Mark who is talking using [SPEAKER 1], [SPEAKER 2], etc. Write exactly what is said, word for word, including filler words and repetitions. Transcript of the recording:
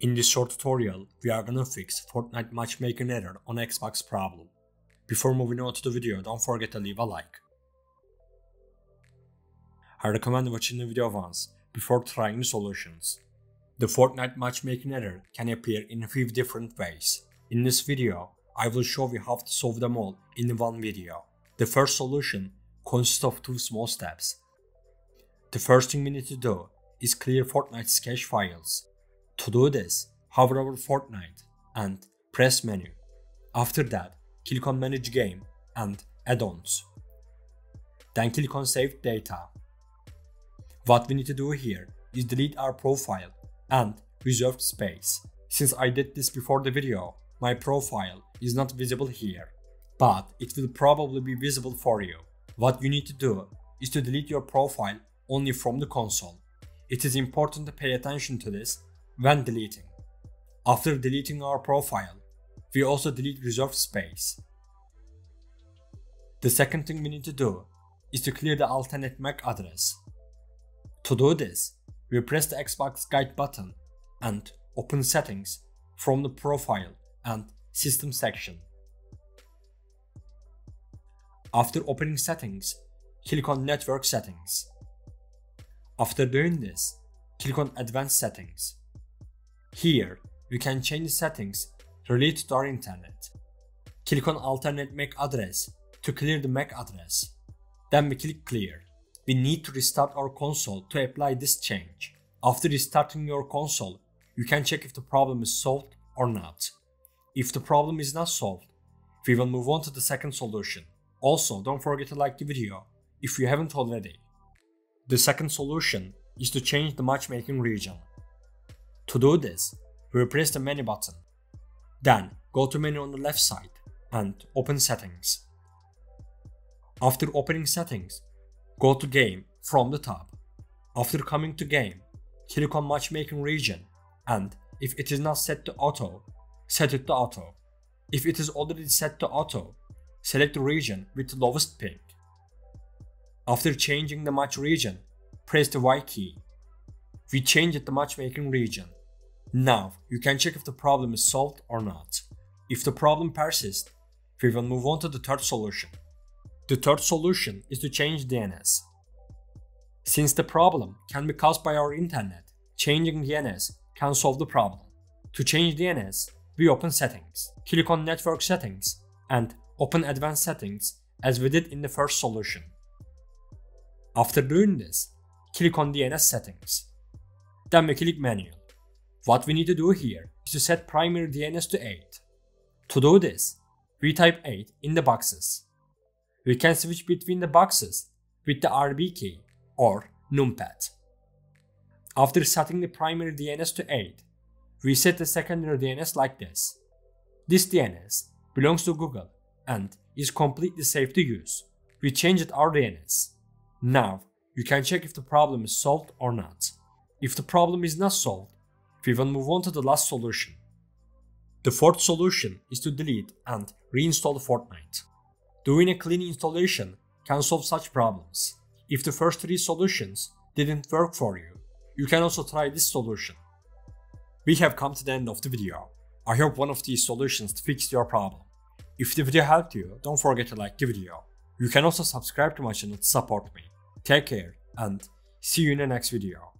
[SPEAKER 1] In this short tutorial, we are gonna fix Fortnite matchmaking error on Xbox problem. Before moving on to the video, don't forget to leave a like. I recommend watching the video once before trying the solutions. The Fortnite matchmaking error can appear in five different ways. In this video, I will show you how to solve them all in one video. The first solution consists of two small steps. The first thing we need to do is clear Fortnite's cache files. To do this, hover over Fortnite and press menu. After that, click on manage game and add-ons. Then click on save data. What we need to do here is delete our profile and reserved space. Since I did this before the video, my profile is not visible here, but it will probably be visible for you. What you need to do is to delete your profile only from the console. It is important to pay attention to this when deleting. After deleting our profile, we also delete reserved space. The second thing we need to do is to clear the alternate M A C address. To do this, we press the Xbox Guide button and open Settings from the Profile and System section. After opening Settings, click on Network Settings. After doing this, click on Advanced Settings. Here, we can change settings related to our internet. Click on Alternate M A C address to clear the M A C address. Then we click Clear. We need to restart our console to apply this change. After restarting your console, you can check if the problem is solved or not. If the problem is not solved, we will move on to the second solution. Also, don't forget to like the video if you haven't already. The second solution is to change the matchmaking region. To do this, we press the menu button. Then go to menu on the left side and open Settings. After opening Settings, go to Game from the top. After coming to Game, click on Matchmaking region, and if it is not set to auto, set it to auto. If it is already set to auto, select the region with the lowest ping. After changing the match region, press the Y key. We changed the matchmaking region. Now you can check if the problem is solved or not. If the problem persists, we will move on to the third solution. The third solution is to change D N S. Since the problem can be caused by our internet, changing D N S can solve the problem. To change D N S, we open Settings, click on Network Settings and open Advanced Settings as we did in the first solution. After doing this, click on D N S Settings. Then we click Manual. What we need to do here is to set primary D N S to eight. To do this, we type eight in the boxes. We can switch between the boxes with the R B key or numpad. After setting the primary D N S to eight, we set the secondary D N S like this. This D N S belongs to Google and is completely safe to use. We changed our D N S. Now, you can check if the problem is solved or not. If the problem is not solved, we will move on to the last solution. The fourth solution is to delete and reinstall Fortnite. Doing a clean installation can solve such problems. If the first three solutions didn't work for you, you can also try this solution. We have come to the end of the video. I hope one of these solutions fixed your problem. If the video helped you, don't forget to like the video. You can also subscribe to my channel to support me. Take care and see you in the next video.